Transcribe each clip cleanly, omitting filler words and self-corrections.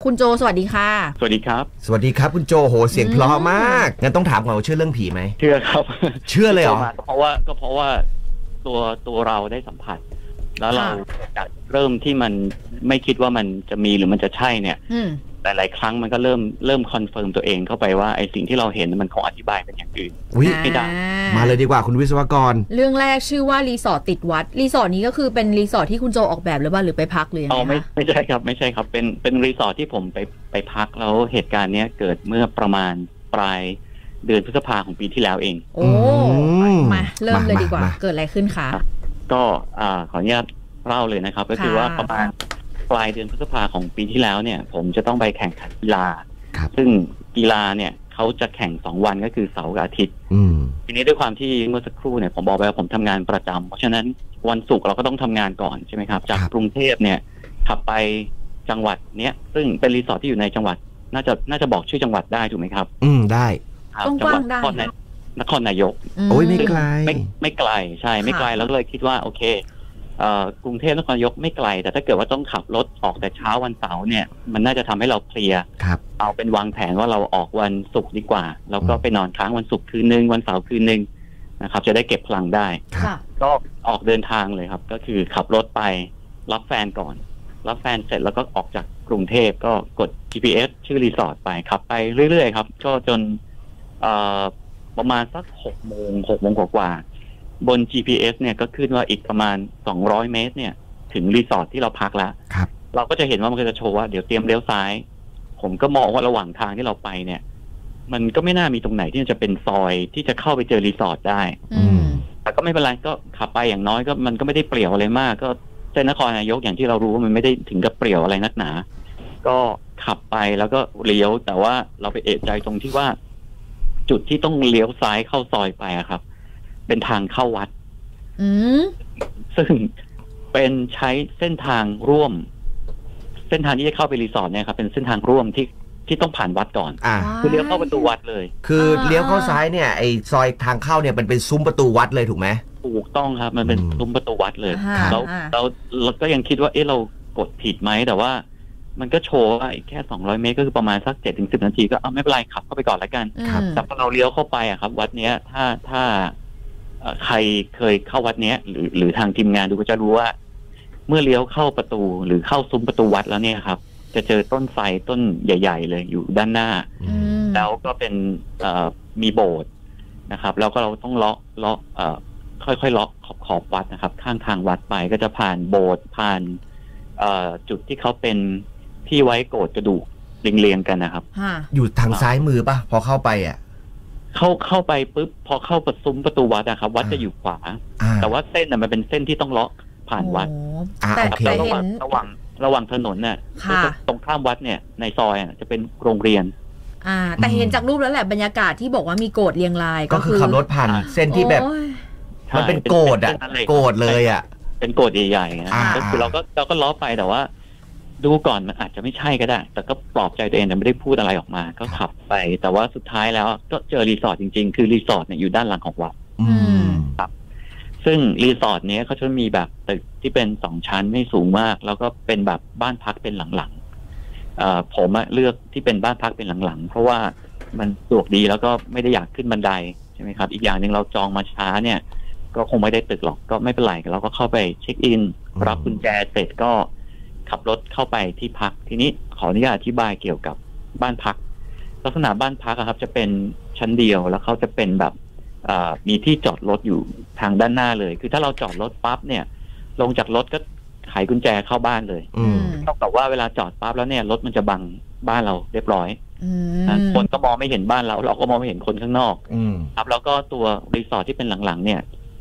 คุณโจสวัสดีค่ะสวัสดีครับสวัสดีครับคุณโจโหเสียงเพราะมากงั้นต้องถามก่อนว่าเชื่อเรื่องผีไหมเชื่อครับเชื่อเลยเหรอเพราะว่าตัวเราได้สัมผัสแล้วเราจากเริ่มที่มันไม่คิดว่ามันจะมีหรือมันจะใช่เนี่ยแต่หลายครั้งมันก็เริ่มคอนเฟิร์มตัวเองเข้าไปว่าไอ้สิ่งที่เราเห็นมันคงอธิบายเป็นอย่างอื่นไม่ได้มาเลยดีกว่าคุณวิศวกรเรื่องแรกชื่อว่ารีสอร์ทติดวัดรีสอร์ทนี้ก็คือเป็นรีสอร์ทที่คุณโจออกแบบหรือว่าหรือไปพักหรือยังไงคะไม่ใช่ครับไม่ใช่ครับเป็นรีสอร์ทที่ผมไปพักแล้วเหตุการณ์นี้เกิดเมื่อประมาณปลายเดือนพฤษภาคมของปีที่แล้วเองโอ้มาเริ่มเลยดีกว่าเกิดอะไรขึ้นคะก็ขออนุญาตเล่าเลยนะครับก็คือว่าประมาณปลายเดือนพฤษภาของปีที่แล้วเนี่ยผมจะต้องไปแข่งขันกีฬาซึ่งกีฬาเนี่ยเขาจะแข่ง2วันก็คือเสาร์กับอาทิตย์ทีนี้ด้วยความที่เมื่อสักครู่เนี่ยผมบอกไปว่าผมทำงานประจำเพราะฉะนั้นวันศุกร์เราก็ต้องทำงานก่อนใช่ไหมครับจากกรุงเทพเนี่ยขับไปจังหวัดเนี้ยซึ่งเป็นรีสอร์ทที่อยู่ในจังหวัดน่าจะบอกชื่อจังหวัดได้ถูกไหมครับได้จังหวัดนครนายกโอ้ยไม่ไกลไม่ไกลใช่ไม่ไกลแล้วก็เลยคิดว่าโอเคกรุงเทพนครนายกไม่ไกลแต่ถ้าเกิดว่าต้องขับรถออกแต่เช้าวันเสาร์เนี่ยมันน่าจะทำให้เราเพลียเอาเป็นวางแผนว่าเราออกวันศุกร์ดีกว่าแล้วก็ไปนอนค้างวันศุกร์คืนนึงวันเสาร์คืนนึงนะครับจะได้เก็บพลังได้ก็ออกเดินทางเลยครับก็คือขับรถไปรับแฟนก่อนรับแฟนเสร็จแล้วก็ออกจากกรุงเทพก็กด GPS ชื่อรีสอร์ทไปขับไปเรื่อยๆครับก็จนประมาณสัก6 โมงกว่าบน GPS เนี่ยก็ขึ้นว่าอีกประมาณ200 เมตรเนี่ยถึงรีสอร์ทที่เราพักแล้วเราก็จะเห็นว่ามันก็จะโชว์ว่าเดี๋ยวเตรียมเลี้ยวซ้ายผมก็มองว่าระหว่างทางที่เราไปเนี่ยมันก็ไม่น่ามีตรงไหนที่จะเป็นซอยที่จะเข้าไปเจอรีสอร์ทได้แต่ก็ไม่เป็นไรก็ขับไปอย่างน้อยก็มันก็ไม่ได้เปลี่ยวอะไรมากก็เส้นนครนายกอย่างที่เรารู้ว่ามันไม่ได้ถึงกับเปลี่ยวอะไรนักหนาก็ขับไปแล้วก็เลี้ยวแต่ว่าเราไปเอะใจตรงที่ว่าจุดที่ต้องเลี้ยวซ้ายเข้าซอยไปอะครับเป็นทางเข้าวัดซึ่งเป็นใช้เส้นทางร่วมเส้นทางที่จะเข้าไปรีสอร์ทเนี่ยครับเป็นเส้นทางร่วมที่ต้องผ่านวัดก่อนคือเลี้ยวเข้าประตูวัดเลยคือเลี้ยวเข้าซ้ายเนี่ยไอซอยทางเข้าเนี่ยมันเป็นซุ้มประตูวัดเลยถูกไหมถูกต้องครับมันเป็นซุ้มประตูวัดเลยแล้วเราก็ยังคิดว่าเรากดผิดไหมแต่ว่ามันก็โชว์ว่าแค่200 เมตรก็คือประมาณสัก 7-10 นาทีก็ไม่เป็นไรขับเข้าไปก่อนแล้วกันแต่พอเราเลี้ยวเข้าไปอะครับวัดเนี้ยถ้าใครเคยเข้าวัดเนี้ยหรือทางทีมงานดูก็จะรู้ว่าเมื่อเลี้ยวเข้าประตูหรือเข้าซุ้มประตูวัดแล้วเนี่ยครับจะเจอต้นไทรต้นใหญ่ๆเลยอยู่ด้านหน้าแล้วก็เป็นมีโบสถ์นะครับแล้วก็เราต้องเลาะค่อยๆเลาะขอบวัดนะครับข้างทางวัดไปก็จะผ่านโบสถ์ผ่านจุดที่เขาเป็นที่ไว้โกรธกระดูกเรียงๆกันนะครับอยู่ทางซ้ายมือป่ะพอเข้าไปเข้าไปปุ๊บพอเข้าซุ้มประตูวัดนะครับวัดจะอยู่ขวาแต่ว่าเส้นมันเป็นเส้นที่ต้องเลาะผ่านวัดแต่ระหว่างถนนเนี่ยตรงข้ามวัดเนี่ยในซอยจะเป็นโรงเรียนแต่เห็นจากรูปแล้วแหละบรรยากาศที่บอกว่ามีโกรธเรียงรายก็คือขับรถผ่านเส้นที่แบบมันเป็นโกรธโกรธเลยเป็นโกรธใหญ่ๆนะก็คือเราก็ล้อไปแต่ว่าดูก่อนมันอาจจะไม่ใช่ก็ได้แต่ก็ปลอบใจตัวเองแต่ไม่ได้พูดอะไรออกมาก็ขับไปแต่ว่าสุดท้ายแล้วก็เจอรีสอร์ทจริงๆคือรีสอร์ทเนี่ยอยู่ด้านหลังของวัดครับซึ่งรีสอร์ทนี้เขาจะมีแบบตึกที่เป็น2 ชั้นไม่สูงมากแล้วก็เป็นแบบบ้านพักเป็นหลังๆผมเลือกที่เป็นบ้านพักเป็นหลังๆเพราะว่ามันสะดวกดีแล้วก็ไม่ได้อยากขึ้นบันไดใช่ไหมครับอีกอย่างหนึ่งเราจองมาช้าเนี่ยก็คงไม่ได้ตึกหรอกก็ไม่เป็นไรเราก็เข้าไปเช็คอินรับกุญแจเสร็จก็ขับรถเข้าไปที่พักทีนี้ขออนุญาตอธิบายเกี่ยวกับบ้านพักลักษณะบ้านพักครับจะเป็นชั้นเดียวแล้วเขาจะเป็นแบบมีที่จอดรถอยู่ทางด้านหน้าเลยคือถ้าเราจอดรถปั๊บเนี่ยลงจากรถก็ไขกุญแจเข้าบ้านเลยเท่ากับว่าเวลาจอดปั๊บแล้วเนี่ยรถมันจะบังบ้านเราเรียบร้อยคนก็มองไม่เห็นบ้านเราก็มองไม่เห็นคนข้างนอกครับแล้วก็ตัวรีสอร์ทที่เป็นหลังๆเนี่ย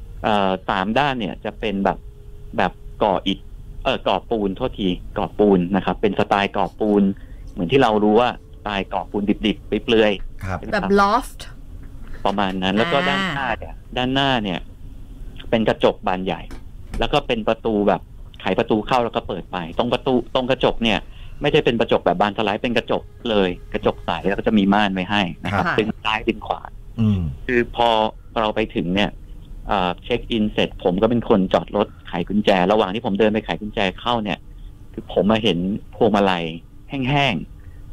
3 ด้านเนี่ยจะเป็นแบบก่ออิฐก่อปูนโทษทีก่อปูนนะครับเป็นสไตล์ก่อปูนเหมือนที่เรารู้ว่าสไตล์ก่อปูนดิบๆเปลือยๆแบบลอฟต์ประมาณนั้นแล้วก็ด้านหน้าเนี่ยเป็นกระจกบานใหญ่แล้วก็เป็นประตูแบบไขประตูเข้าแล้วก็เปิดไปตรงกระจกเนี่ยไม่ใช่เป็นกระจกแบบบานสไลด์เป็นกระจกเลยกระจกใสแล้วก็จะมีม่านไว้ให้นะครับดึงซ้ายดึงขวาคือพอเราไปถึงเนี่ยเช็คอินเสร็จผมก็เป็นคนจอดรถไขกุญแจระหว่างที่ผมเดินไปไขกุญแจเข้าเนี่ยคือผมมาเห็นพวงมาลัยแห้ง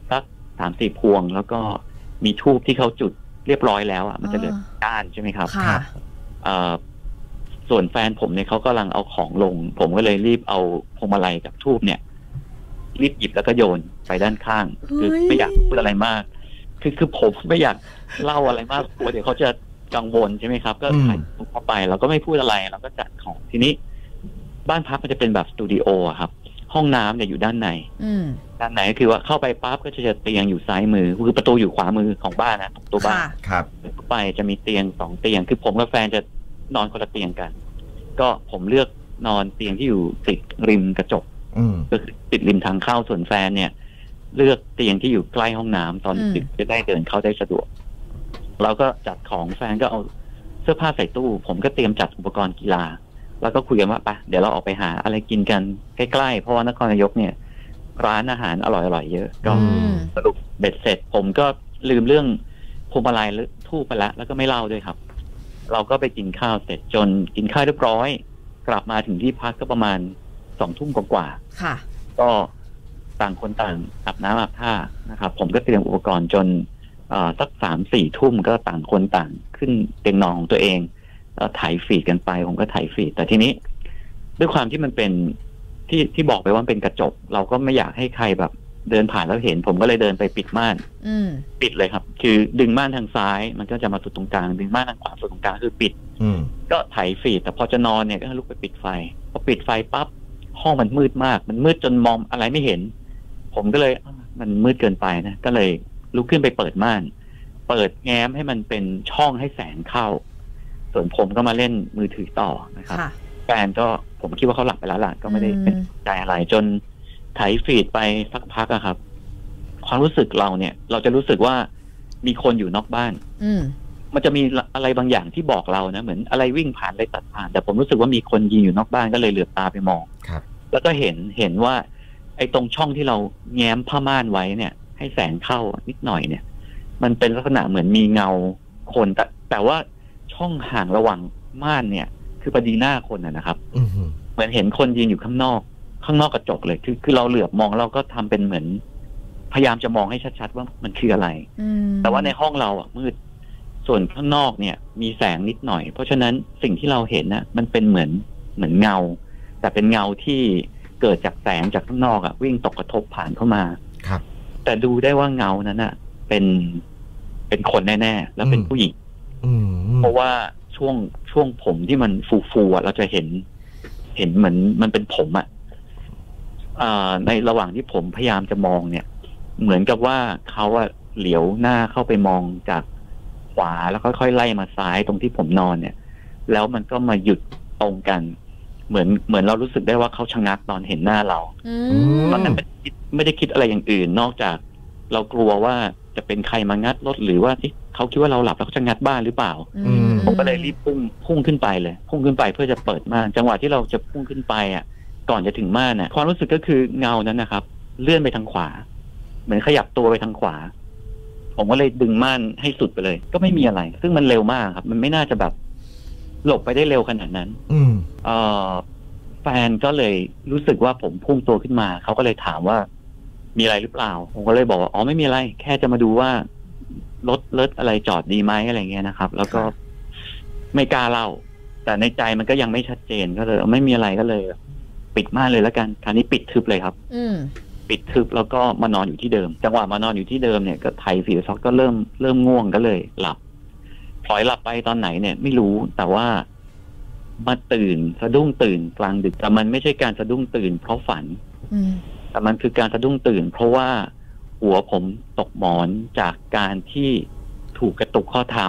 สัก3-4 พวงแล้วก็มีธูปที่เขาจุดเรียบร้อยแล้วอ่ะมันจะเหลือก้านใช่ไหมครับค่ะส่วนแฟนผมเนี่ยเขากำลังเอาของลงผมก็เลยรีบเอาพวงมาลัยกับธูปเนี่ยรีบหยิบแล้วก็โยนไปด้านข้างคือไม่อยากพูดอะไรมากคือผมไม่อยากเล่าอะไรมากกลัวเดี๋ยวเขาจะกังวลใช่ไหมครับก็ถ่ายเข้าไปเราก็ไม่พูดอะไรเราก็จัดของทีนี้บ้านพักมันจะเป็นแบบสตูดิโอครับห้องน้ำเนี่ยอยู่ด้านในด้านในก็คือว่าเข้าไปปั๊บก็จะเจอเตียงอยู่ซ้ายมือคือประตูอยู่ขวามือของบ้านนะตัวบ้านครับเข้าไปจะมีเตียง2 เตียงคือผมกับแฟนจะนอนคนละเตียงกันก็ผมเลือกนอนเตียงที่อยู่ติดริมกระจกก็คือติดริมทางเข้าส่วนแฟนเนี่ยเลือกเตียงที่อยู่ใกล้ห้องน้ำตอนดึกจะได้เดินเข้าได้สะดวกเราก็จัดของแฟนก็เอาเสื้อผ้าใส่ตู้ผมก็เตรียมจัดอุปกรณ์กีฬาแล้วก็คุยกันว่าไปเดี๋ยวเราออกไปหาอะไรกินกันใกล้ๆเพราะว่านครนายกเนี่ยร้านอาหารอร่อยๆเยอะก็สรุปเบ็ดเสร็จผมก็ลืมเรื่องพวงมาลัยหรือทูบไปแล้วก็ไม่เล่าด้วยครับเราก็ไปกินข้าวเสร็จจนกินข้าวเรียบร้อยกลับมาถึงที่พักก็ประมาณ20 ทุ่มกว่าค่ะก็ต่างคนต่างอาบน้ำอาบท่านะครับผมก็เตรียมอุปกรณ์จนสัก3-4 ทุ่มก็ต่างคนต่างขึ้นเตียงนอนของตัวเองถ่ายฟีดกันไปผมก็ถ่ายฟีดแต่ทีนี้ด้วยความที่มันเป็นที่บอกไปว่าเป็นกระจกเราก็ไม่อยากให้ใครแบบเดินผ่านแล้วเห็นผมก็เลยเดินไปปิดม่านปิดเลยครับคือดึงม่านทางซ้ายมันก็จะมาสุดตรงกลางดึงม่านทางขวาสุดตรงกลางคือปิดก็ถ่ายฟีดแต่พอจะนอนเนี่ยก็ลุกไปปิดไฟพอปิดไฟปั๊บห้องมันมืดมากมันมืดจนมองอะไรไม่เห็นผมก็เลยมันมืดเกินไปนะก็เลยลุกขึ้นไปเปิดม่านเปิดแง้มให้มันเป็นช่องให้แสงเข้าส่วนผมก็มาเล่นมือถือต่อนะครับแฟนก็ผมคิดว่าเขาหลับไปแล้วล่ะก็ไม่ได้เป็นใจอะไรจนไถฟีดไปสักพักอะครับความรู้สึกเราเนี่ยเราจะรู้สึกว่ามีคนอยู่นอกบ้านมันจะมีอะไรบางอย่างที่บอกเรานะเหมือนอะไรวิ่งผ่านอะไรตัดผ่านแต่ผมรู้สึกว่ามีคนยืนอยู่นอกบ้านก็เลยเหลือบตาไปมองแล้วก็เห็นว่าไอ้ตรงช่องที่เราแง้มผ้าม่านไว้เนี่ยให้แสงเข้านิดหน่อยเนี่ยมันเป็นลักษณะเหมือนมีเงาคนแต่ว่าช่องห่างระหว่างม่านเนี่ยคือพอดีหน้าคนนะครับเหมือนเห็นคนยืนอยู่ข้างนอกกระจกเลยคือเราเหลือบมองเราก็ทำเป็นเหมือนพยายามจะมองให้ชัดๆว่ามันคืออะไรแต่ว่าในห้องเราอ่ะมืดส่วนข้างนอกเนี่ยมีแสงนิดหน่อยเพราะฉะนั้นสิ่งที่เราเห็นนะมันเป็นเหมือนเงาแต่เป็นเงาที่เกิดจากแสงจากข้างนอกอ่ะวิ่งตกกระทบผ่านเข้ามาครับแต่ดูได้ว่าเงานั้นน่ะเป็นคนแน่ๆแล้วเป็นผู้หญิงเพราะว่าช่วงผมที่มันฟูๆเราจะเห็นเหมือนมันเป็นผมอ่ะในระหว่างที่ผมพยายามจะมองเนี่ยเหมือนกับว่าเขาอะเหลียวหน้าเข้าไปมองจากขวาแล้วค่อยๆไล่มาซ้ายตรงที่ผมนอนเนี่ยแล้วมันก็มาหยุดตรงกันเหมือนเรารู้สึกได้ว่าเขาชะงักตอนเห็นหน้าเราตอนนั้นไม่ได้คิดอะไรอย่างอื่นนอกจากเรากลัวว่าจะเป็นใครมางัดรถหรือว่าเขาคิดว่าเราหลับแล้วเขาจะงัดบ้านหรือเปล่าผมก็เลยรีบพุ่งขึ้นไปเลยพุ่งขึ้นไปเพื่อจะเปิดม่านจังหวะที่เราจะพุ่งขึ้นไปอ่ะก่อนจะถึงม่านน่ะความรู้สึกก็คือเงานั้นนะครับเลื่อนไปทางขวาเหมือนขยับตัวไปทางขวาผมก็เลยดึงม่านให้สุดไปเลยก็ไม่มีอะไรซึ่งมันเร็วมากครับมันไม่น่าจะแบบหลบไปได้เร็วขนาดนั้นแฟนก็เลยรู้สึกว่าผมพุ่งตัวขึ้นมาเขาก็เลยถามว่ามีอะไรหรือเปล่าผมก็เลยบอกว่าอ๋อไม่มีอะไรแค่จะมาดูว่ารถอะไรจอดดีไหมอะไรเงี้ยนะครับแล้วก็ไม่กล้าเล่าแต่ในใจมันก็ยังไม่ชัดเจนก็เลยไม่มีอะไรก็เลยปิดม่านเลยแล้วกันคราวนี้ปิดทึบเลยครับปิดทึบแล้วก็มานอนอยู่ที่เดิมจังหวะมานอนอยู่ที่เดิมเนี่ยก็ไถฝีซอกก็เริ่มง่วงก็เลยหลับพลอยหลับไปตอนไหนเนี่ยไม่รู้แต่ว่ามาสะดุ้งตื่นกลางดึกแต่มันไม่ใช่การสะดุ้งตื่นเพราะฝันแต่มันคือการสะดุ้งตื่นเพราะว่าหัวผมตกหมอนจากการที่ถูกกระตุกข้อเท้า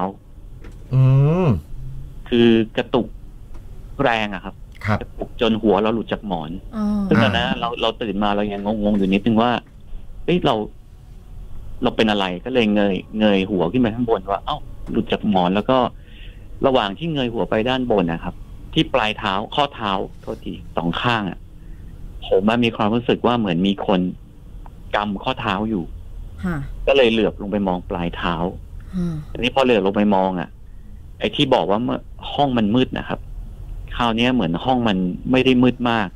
คือกระตุกแรงอะครับกระตุกจนหัวเราหลุดจากหมอนซึ่งตอนนั้นเราตื่นมาเรายังงงอยู่นิดนึงว่าเฮ้ยเราเป็นอะไรก็เลยเงยหัวขึ้นไปข้างบนว่าเอ้าหลุดจากหมอนแล้วก็ระหว่างที่เงยหัวไปด้านบนนะครับที่ปลายเท้าข้อเท้าโทษทีสองข้างอ่ะผมมีความรู้สึกว่าเหมือนมีคนกำข้อเท้าอยู่ก็เลยเหลือบลงไปมองปลายเท้าทีนี้พอเหลือบลงไปมองอ่ะไอ้ที่บอกว่าเมื่อห้องมันมืดนะครับคราวนี้เหมือนห้องมันไม่ได้มืดมาก แต่ แต่ว่าเราเห็นเงาที่อยู่ปลายเท้าเราอ่ะซึ่ง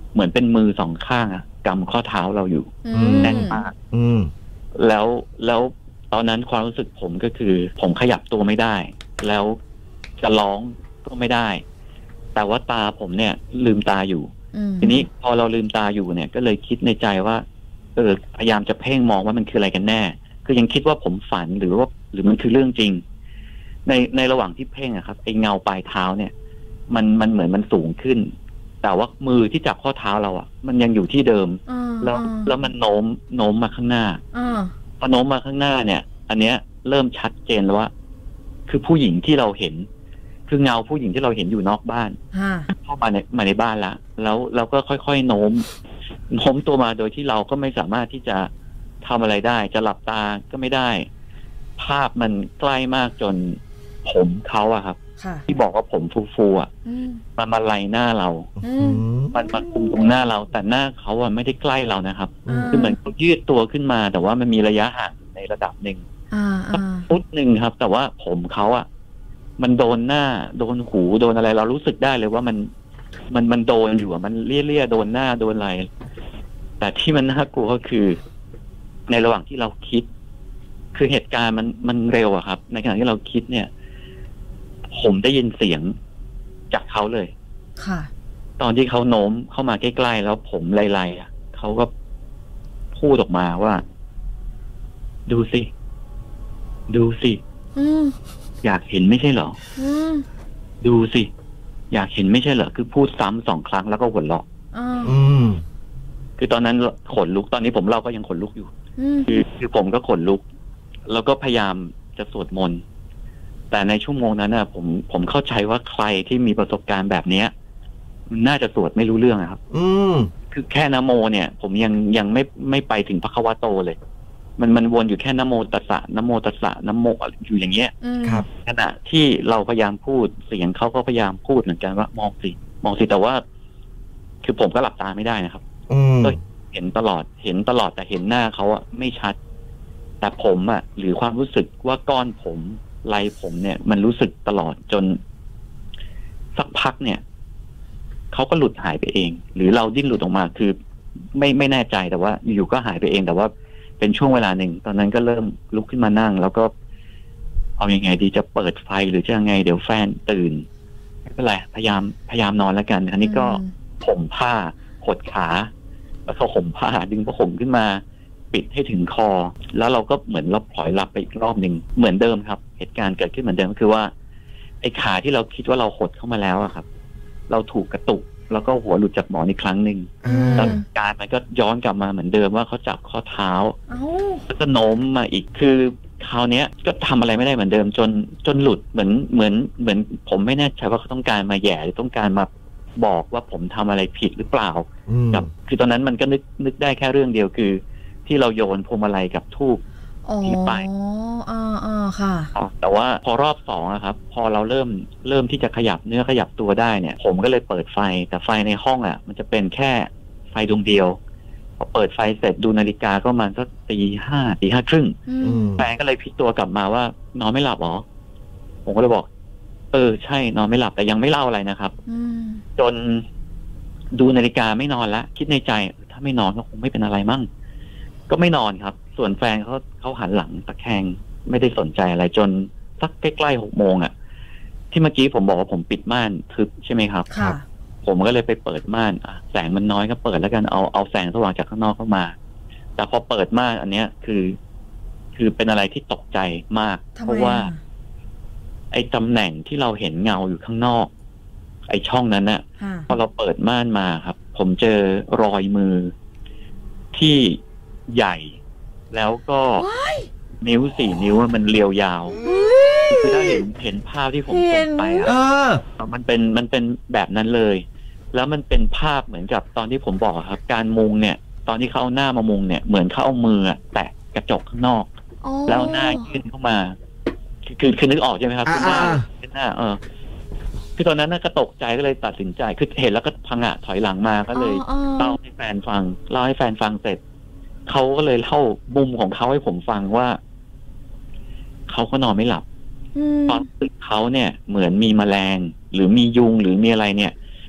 เหมือนเป็นมือสองข้างอะกำข้อเท้าเราอยู่แน่นมากแล้วตอนนั้นความรู้สึกผมก็คือผมขยับตัวไม่ได้แล้วจะร้องก็ไม่ได้แต่ว่าตาผมเนี่ยลืมตาอยู่ทีนี้พอเราลืมตาอยู่เนี่ยก็เลยคิดในใจว่าพยายามจะเพ่งมองว่ามันคืออะไรกันแน่คือยังคิดว่าผมฝันหรือมันคือเรื่องจริงในระหว่างที่เพ่งอะครับไอ้เงาปลายเท้าเนี่ยมันเหมือนมันสูงขึ้นแต่ว่ามือที่จับข้อเท้าเราอะมันยังอยู่ที่เดิมแล้วมันโน้มมาข้างหน้าพอโน้มมาข้างหน้าเนี่ยอันเนี้ยเริ่มชัดเจนแล้วว่าคือผู้หญิงที่เราเห็นคือเงาผู้หญิงที่เราเห็นอยู่นอกบ้านเข้ามาในบ้านแล้วเราก็ค่อยๆโน้มตัวมาโดยที่เราก็ไม่สามารถที่จะทำอะไรได้จะหลับตาก็ไม่ได้ภาพมันใกล้มากจนผมเขาอะครับที่บอกว่าผมฟูๆอะมันมาไล่หน้าเรามันมาคุมตรงหน้าเราแต่หน้าเขาอะไม่ได้ใกล้เรานะครับคือเหมือนเขายืดตัวขึ้นมาแต่ว่ามันมีระยะห่างในระดับหนึ่งฟุตหนึ่งครับแต่ว่าผมเขาอะมันโดนหน้าโดนหูโดนอะไรเรารู้สึกได้เลยว่ามันโดนอยู่อะมันเลี่ยโดนหน้าโดนอะไรแต่ที่มันน่ากลัวก็คือในระหว่างที่เราคิดคือเหตุการณ์มันเร็วอะครับในขณะที่เราคิดเนี่ยผมได้ยินเสียงจากเขาเลยค่ะตอนที่เขาโน้มเข้ามาใกล้ๆแล้วผมไล่ๆอะเขาก็พูดออกมาว่าดูสิอยากเห็นไม่ใช่เหรอดูสิอยากเห็นไม่ใช่เหรอคือพูดซ้ำ2 ครั้งแล้วก็หัวเราะคือตอนนั้นขนลุกตอนนี้ผมเล่าก็ยังขนลุกอยู่คือผมก็ขนลุกแล้วก็พยายามจะสวดมนต์แต่ในชั่วโมงนั้นน่ะผมเข้าใจว่าใครที่มีประสบการณ์แบบเนี้ยมันน่าจะสวดไม่รู้เรื่องครับคือแค่นะโมเนี่ยผมยังไม่ไปถึงพระคะวะโตเลยมันวนอยู่แค่นะโมตัสสะนะโมตัสสะนะโมอยู่อย่างเงี้ยครับขณะที่เราพยายามพูดเสียงเขาก็พยายามพูดเหมือนกันว่ามองสิแต่ว่าคือผมก็หลับตาไม่ได้นะครับก็เห็นตลอดแต่เห็นหน้าเขาอะไม่ชัดแต่ผมอะหรือความรู้สึกว่าก้อนผมไหล่ผมเนี่ยมันรู้สึกตลอดจนสักพักเนี่ยเขาก็หลุดหายไปเองหรือเราดิ้นหลุดออกมาคือไม่แน่ใจแต่ว่าอยู่ก็หายไปเองแต่ว่าเป็นช่วงเวลาหนึ่งตอนนั้นก็เริ่มลุกขึ้นมานั่งแล้วก็เอายังไงดีจะเปิดไฟหรือจะยังไงเดี๋ยวแฟนตื่นไม่เป็นไรพยายามนอนแล้วกันอันนี้ก็ห่มผ้าหดขาแล้วก็ห่มผ้าดึงผ้าห่มขึ้นมาปิดให้ถึงคอแล้วเราก็เหมือนเราพลอยหลับไปอีกรอบหนึ่งเหมือนเดิมครับเหตุการณ์เกิดขึ้นเหมือนเดิมคือว่าไอ้ขาที่เราคิดว่าเราหดเข้ามาแล้วอะครับเราถูกกระตุกแล้วก็หัวหลุดจากหมอนอีกครั้งหนึ่งแล้วการมันก็ย้อนกลับมาเหมือนเดิมว่าเขาจับข้อเท้าแล้วก็โน้มมาอีกคือคราวนี้ก็ทำอะไรไม่ได้เหมือนเดิมจนหลุดเหมือนผมไม่แน่ใจว่าเขาต้องการมาแย่หรือต้องการมาบอกว่าผมทำอะไรผิดหรือเปล่ากับคือตอนนั้นมันก็นึกได้แค่เรื่องเดียวคือที่เราโยนพวงมาลัยกับธูปทิ้งไปค่ะแต่ว่าพอรอบ2อะครับพอเราเริ่มที่จะขยับเนื้อขยับตัวได้เนี่ยผมก็เลยเปิดไฟแต่ไฟในห้องอะมันจะเป็นแค่ไฟดวงเดียวพอเปิดไฟเสร็จดูนาฬิกาก็ประมาณสักตี 5 ครึ่งแฟนก็เลยพลิกตัวกลับมาว่านอนไม่หลับหรอผมก็เลยบอกใช่นอนไม่หลับแต่ยังไม่เล่าอะไรนะครับจนดูนาฬิกาไม่นอนละคิดในใจถ้าไม่นอนก็คงไม่เป็นอะไรมั่งก็ไม่นอนครับส่วนแฟนเขาหันหลังตะแคงไม่ได้สนใจอะไรจนสักใกล้ๆ6 โมงอ่ะที่เมื่อกี้ผมบอกว่าผมปิดม่านทึบใช่ไหมครับผมก็เลยไปเปิดม่านแสงมันน้อยก็เปิดแล้วกันเอาแสงสว่างจากข้างนอกเข้ามาแต่พอเปิดม่านอันเนี้ยคือเป็นอะไรที่ตกใจมากเพราะว่าไอ้ตำแหน่งที่เราเห็นเงาอยู่ข้างนอกไอ้ช่องนั้นน่ะพอเราเปิดม่านมาครับผมเจอรอยมือที่ใหญ่แล้วก็นิ้ว4 นิ้วมันเรียวยาวคือถ้าเห็นภาพที่ผมส่งไปมันเป็นแบบนั้นเลยแล้วมันเป็นภาพเหมือนกับตอนที่ผมบอกครับการมุงเนี่ยตอนที่เขาเอาหน้ามามุงเนี่ยเหมือนเขาเอามือแตะกระจกข้างนอกแล้วหน้ายื่นเข้ามาคือนึกออกใช่ไหมครับขึ้นหน้าคือตอนนั้นก็ตกใจก็เลยตัดสินใจคือเห็นแล้วก็พังถอยหลังมาก็เลยเล่าให้แฟนฟังเสร็จเขาก็เลยเล่ามุมของเขาให้ผมฟังว่าเขาก็นอนไม่หลับตอนตื่นเขาเนี่ยเหมือนมีแมลงหรือมียุงหรือมีอะไรเนี่ย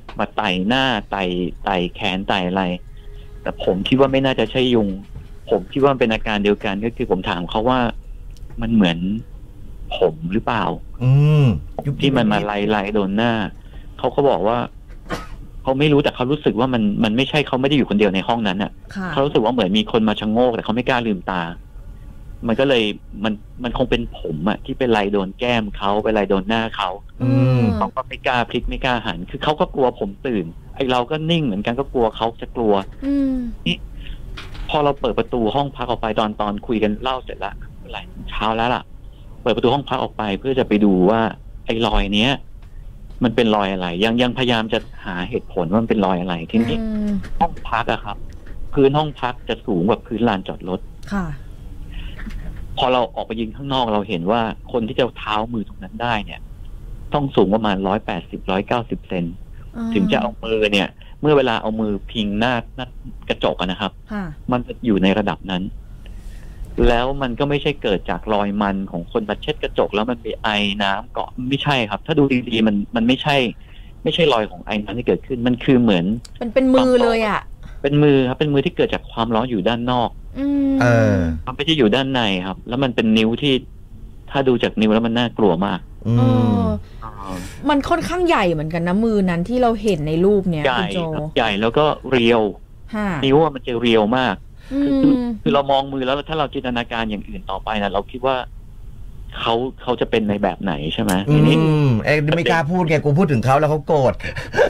มาไต่หน้าไต่แขนไต่อะไรแต่ผมคิดว่าไม่น่าจะใช่ยุงผมคิดว่าเป็นอาการเดียวกันก็คือผมถามเขาว่ามันเหมือนผมหรือเปล่าที่มันมาไล่โดนหน้าเขาก็บอกว่าเขาไม่รู้แต่เขารู้สึกว่ามันไม่ใช่เขาไม่ได้อยู่คนเดียวในห้องนั้นอ่ะเขารู้สึกว่าเหมือนมีคนมาชะโงกแต่เขาไม่กล้าลืมตามันก็เลยมันคงเป็นผมอะที่ไปไล่โดนแก้มเขาไปไล่โดนหน้าเขาเขาก็ไม่กล้าพลิกไม่กล้าหันคือเขาก็กลัวผมตื่นไอเราก็นิ่งเหมือนกันก็กลัวเขาจะกลัวนี่พอเราเปิดประตูห้องพักออกไปตอนคุยกันเล่าเสร็จละอะไรเช้าแล้วล่ะเปิดประตูห้องพักออกไปเพื่อจะไปดูว่าไอ้รอยเนี้ยมันเป็นรอยอะไรยังพยายามจะหาเหตุผลว่ามันเป็นรอยอะไรทีนี้ห้องพักอะครับพื้นห้องพักจะสูงกว่าพื้นลานจอดรถค่ะพอเราออกไปยืนข้างนอกเราเห็นว่าคนที่จะเท้ามือตรงนั้นได้เนี่ยต้องสูงประมาณ180-190 เซนถึงจะเอามือเนี่ยเมื่อเวลาเอามือพิงหน้ากระจกนะครับมันจะอยู่ในระดับนั้นแล้วมันก็ไม่ใช่เกิดจากรอยมันของคนมาเช็ดกระจกแล้วมันไปไอน้ำเกาะไม่ใช่ครับถ้าดูดีๆมันไม่ใช่รอยของไอน้ำที่เกิดขึ้นมันคือเหมือนเป็นมือเลยอ่ะเป็นมือครับเป็นมือที่เกิดจากความร้อนอยู่ด้านนอกมันไม่ใช่อยู่ด้านในครับแล้วมันเป็นนิ้วที่ถ้าดูจากนิ้วแล้วมันน่ากลัวมากมันค่อนข้างใหญ่เหมือนกันนะมือนั้นที่เราเห็นในรูปเนี้ยใหญ่แล้วก็เรียวนิ้วมันจะเรียวมากคือเรามองมือแล้วถ้าเราจินตนาการอย่างอื่นต่อไปนะเราคิดว่าเขาจะเป็นในแบบไหนใช่ไหมทีนี้ไม่กล้าพูดไงกูพูดถึงเขาแล้วเขาโกรธ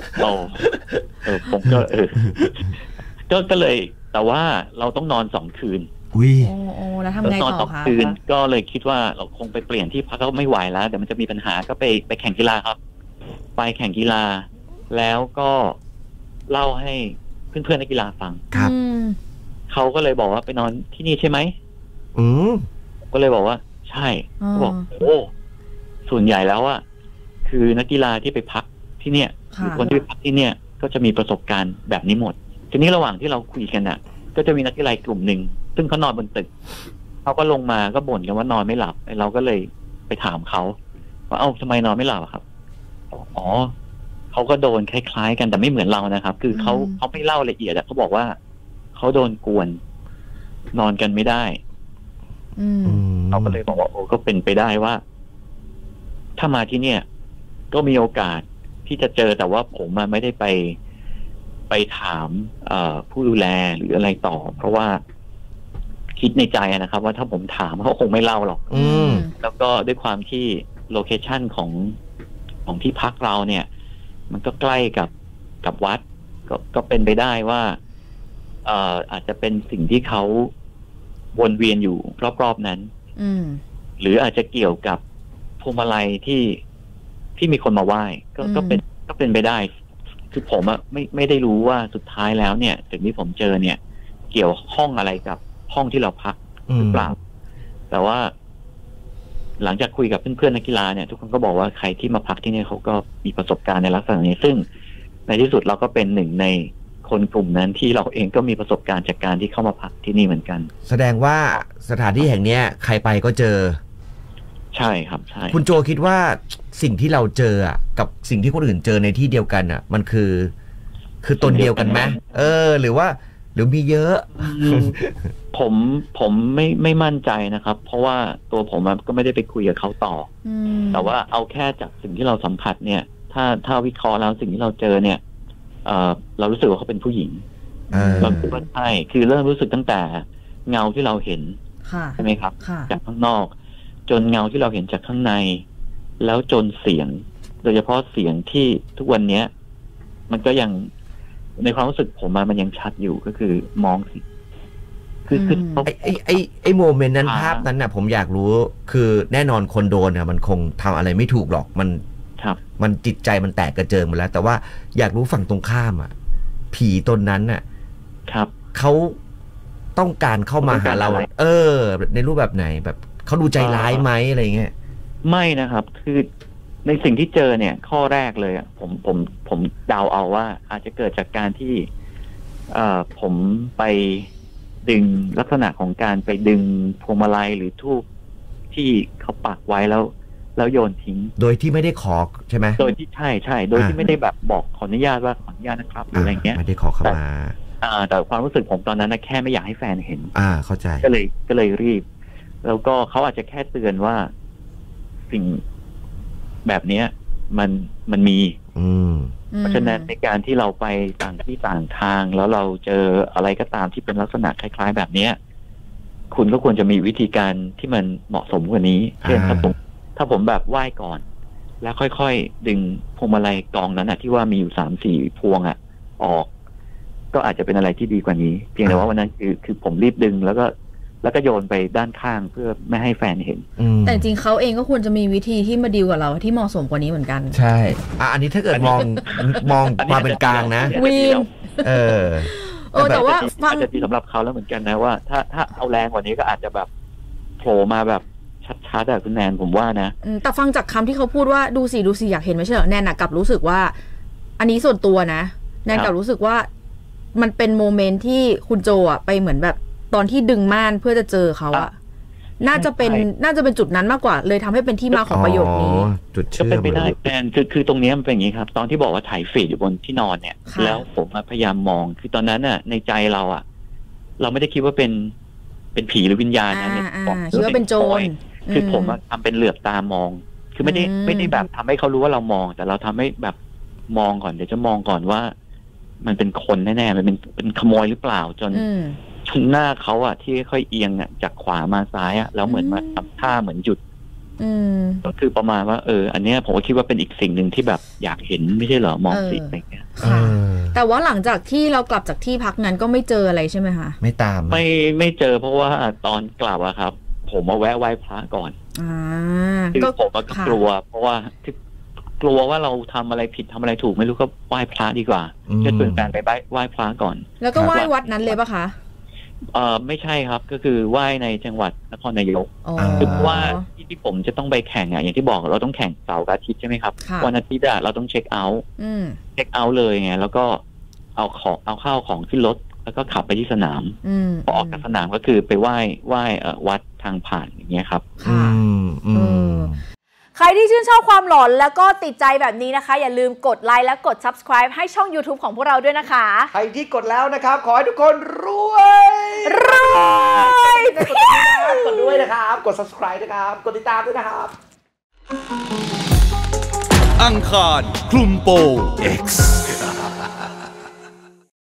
ผมก็เลยแต่ว่าเราต้องนอน2 คืนแล้วทำไงต่อคะคืนก็เลยคิดว่าเราคงไปเปลี่ยนที่พักก็ไม่ไหวแล้วเดี๋ยวมันจะมีปัญหาก็ไปแข่งกีฬาครับไปแข่งกีฬาแล้วก็เล่าให้เพื่อนๆนักกีฬาฟังครับเขาก็เลยบอกว่าไปนอนที่นี่ใช่ไหมก็เลยบอกว่าใช่เขาบอกส่วนใหญ่แล้วอะคือนักกีฬาที่ไปพักที่เนี่ยหรือคนที่ไปพักที่เนี่ยก็จะมีประสบการณ์แบบนี้หมดทีนี้ระหว่างที่เราคุยกันอะก็จะมีนักกีฬากลุ่มหนึ่งซึ่งเขานอนบนตึกเขาก็ลงมาก็บ่นกันว่านอนไม่หลับเราก็เลยไปถามเขาว่าทำไมนอนไม่หลับครับอ๋อเขาก็โดนคล้ายๆกันแต่ไม่เหมือนเรานะครับคือเขาไม่เล่าละเอียดเขาบอกว่าเขาโดนกวนนอนกันไม่ได้เราก็เลยบอกว่าก็เป็นไปได้ว่าถ้ามาที่เนี่ยก็มีโอกาสที่จะเจอแต่ว่าผมไม่ได้ไปถามผู้ดูแลหรืออะไรต่อเพราะว่าคิดในใจนะครับว่าถ้าผมถามเขาคงไม่เล่าหรอกแล้วก็ด้วยความที่โลเคชั่นของที่พักเราเนี่ยมันก็ใกล้กับวัดก็เป็นไปได้ว่าอาจจะเป็นสิ่งที่เขาวนเวียนอยู่รอบๆนั้นหรืออาจจะเกี่ยวกับพวงมาลัยที่มีคนมาไหว้ก็เป็นไปได้คือผมไม่ได้รู้ว่าสุดท้ายแล้วเนี่ยสิ่งที่ผมเจอเนี่ยเกี่ยวข้องอะไรกับห้องที่เราพักหรือเปล่าแต่ว่าหลังจากคุยกับเพื่อนๆนักกีฬาเนี่ยทุกคนก็บอกว่าใครที่มาพักที่นี่เขาก็มีประสบการณ์ในลักษณะนี้ซึ่งในที่สุดเราก็เป็นหนึ่งในคนกลุ่มนั้นที่เราเองก็มีประสบการณ์จากการที่เข้ามาพักที่นี่เหมือนกันแสดงว่าสถานที่แห่งนี้ใครไปก็เจอใช่ครับใช่คุณโจคิดว่าสิ่งที่เราเจอกับสิ่งที่คนอื่นเจอในที่เดียวกันมันคือตนเดียวกันไหมหรือมีเยอะผมไม่มั่นใจนะครับเพราะว่าตัวผมก็ไม่ได้ไปคุยกับเขาต่อแต่ว่าเอาแค่จากสิ่งที่เราสัมผัสเนี่ยถ้าวิเคราะห์แล้วสิ่งที่เราเจอเนี่ยเรารู้สึกว่าเขาเป็นผู้หญิงเราคิดว่าใช่คือเริ่มรู้สึกตั้งแต่เงาที่เราเห็นใช่ไหมครับจากข้างนอกจนเงาที่เราเห็นจากข้างในแล้วจนเสียงโดยเฉพาะเสียงที่ทุกวันนี้มันก็ยังในความรู้สึกผมมันยังชัดอยู่ก็คือมองสิคือไอ้โมเมนต์นั้นภาพนั้นผมอยากรู้คือแน่นอนคนโดนมันคงทำอะไรไม่ถูกหรอกมันจิตใจมันแตกกระเจิงหมดแล้วแต่ว่าอยากรู้ฝั่งตรงข้ามผีตนนั้นครับเขาต้องการเข้ามาหาเราในรูปแบบไหนแบบเขาดูใจร้ายไหมอะไรเงี้ยไม่นะครับคือในสิ่งที่เจอเนี่ยข้อแรกเลยผมเดาเอาว่าอาจจะเกิดจากการที่ผมไปดึงลักษณะของการไปดึงพวงมาลัยหรือธูปที่เขาปักไว้แล้วแล้วโยนทิ้งโดยที่ไม่ได้ขอใช่ไหมโดยที่ใช่โดยที่ไม่ได้แบบบอกขออนุญาตว่าขออนุญาตนะครับหรืออะไรเงี้ยไม่ได้ขอเข้ามาแต่ความรู้สึกผมตอนนั้นนะแค่ไม่อยากให้แฟนเห็นเข้าใจก็เลยรีบแล้วก็เขาอาจจะแค่เตือนว่าสิ่งแบบเนี้ยมันมีเพราะฉะนั้นในการที่เราไปต่างที่ต่างทางแล้วเราเจออะไรก็ตามที่เป็นลักษณะคล้ายๆแบบเนี้ยคุณก็ควรจะมีวิธีการที่มันเหมาะสมกว่านี้เช่นถ้าผมแบบไหว้ก่อนแล้วค่อยๆดึงพวงมาลัยกองนั้นที่ว่ามีอยู่3-4 พวงออกก็อาจจะเป็นอะไรที่ดีกว่านี้เพียงแต่ว่าวันนั้นคือผมรีบดึงแล้วก็โยนไปด้านข้างเพื่อไม่ให้แฟนเห็นแต่จริงเขาเองก็ควรจะมีวิธีที่มาดีลกับเราที่เหมาะสมกว่านี้เหมือนกันใช่อันนี้ถ้าเกิดมองมาเป็นกลางนะวีนแต่ว่าฟังจะดีสำหรับเขาแล้วเหมือนกันนะว่าถ้าเอาแรงกว่านี้ก็อาจจะแบบโผล่มาแบบชัดๆคุณแนนผมว่านะแต่ฟังจากคำที่เขาพูดว่าดูสิอยากเห็นไม่ใช่เหรอแนนกลับรู้สึกว่าอันนี้ส่วนตัวนะแนนกลับรู้สึกว่ามันเป็นโมเมนต์ที่คุณโจไปเหมือนแบบตอนที่ดึงม่านเพื่อจะเจอเขาน่าจะเป็นจุดนั้นมากกว่าเลยทำให้เป็นที่มาของประโยคนี้จุดเชื่อมก็เป็นไปได้แนนคือตรงนี้มันเป็นอย่างนี้ครับตอนที่บอกว่าถ่ายฟีดอยู่บนที่นอนเนี่ยแล้วผมพยายามมองคือตอนนั้นในใจเราเราไม่ได้คิดว่าเป็นผีหรือวิญญาณนะเนี่ยคิดว่าเป็นโจรคือผมทำเป็นเหลือบตามองคือไม่ได้แบบทำให้เขารู้ว่าเรามองแต่เราทำให้แบบมองก่อนเดี๋ยวจะมองก่อนว่ามันเป็นคนแน่ๆมันเป็นขโมยหรือเปล่าจนหน้าเขาที่ค่อยเอียงจากขวามาซ้ายแล้วเหมือนมาทำท่าเหมือนหยุดก็คือประมาณว่าอันนี้ผมก็คิดว่าเป็นอีกสิ่งหนึ่งที่แบบอยากเห็นไม่ใช่เหรอมองสิอะไรเงี้ยแต่ว่าหลังจากที่เรากลับจากที่พักนั้นก็ไม่เจออะไรใช่ไหมคะไม่ตามไม่เจอเพราะว่าตอนกลับครับผมมาแวะไหว้พระก่อนคือผมก็กลัวเพราะว่ากลัวว่าเราทำอะไรผิดทำอะไรถูกไม่รู้ก็ไหว้พระดีกว่าจะชวนแฟนไปไหว้พระก่อนแล้วก็ไหว้วัดนั้นเลยปะคะไม่ใช่ครับก็คือไหว้ในจังหวัดนครนายกคือว่าที่ผมจะต้องไปแข่งอย่างที่บอกเราต้องแข่งเสาร์อาทิตย์ใช่ไหมครับวันอาทิตย์เราต้องเช็คเอาท์เลยไงแล้วก็เอาข้าวของขึ้นรถแล้วก็ขับไปที่สนามพอออกจากสนามก็คือไปไหว้วัดทางผ่านอย่างเงี้ยครับใครที่ชื่นชอบความหลอนแล้วก็ติดใจแบบนี้นะคะอย่าลืมกดไลค์และกด Subscribe ให้ช่อง YouTube ของพวกเราด้วยนะคะใครที่กดแล้วนะครับขอให้ทุกคนรวยกดด้วยนะครับกด Subscribe นะครับกดติดตามด้วยนะครับอังคารคลุมโปง X